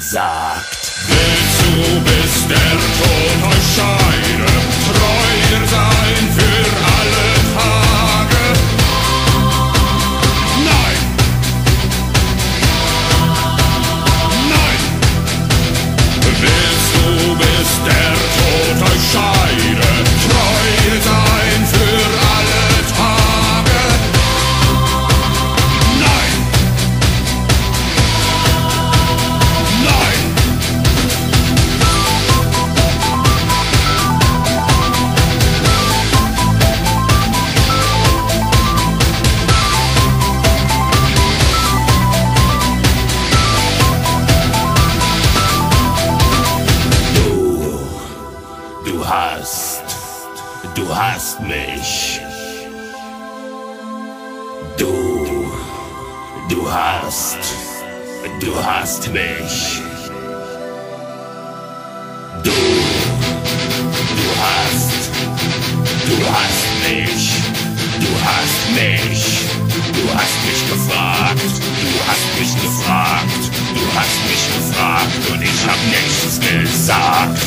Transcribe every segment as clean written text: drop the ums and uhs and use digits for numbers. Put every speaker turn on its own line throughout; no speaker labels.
gesagt.
Willst du, bis der Tod euch scheide, treu sein für alle Tage? Nein! Nein! Willst du, bis der Tod euch scheide, treu sein für alle Tage? Nein! Nein!
Du hast mich. Du hast mich. Du hast mich. Du hast mich. Du hast mich gefragt. Du hast mich gefragt. Du hast mich gefragt und ich hab nichts gesagt.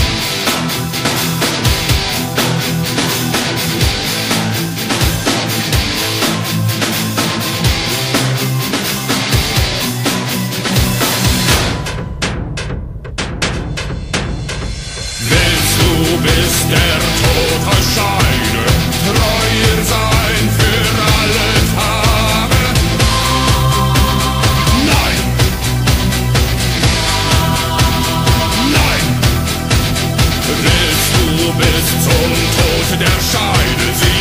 Bis der Tod euch scheide, treu sein für alle Tage. Nein! Nein! Willst du bis zum Tod der Scheide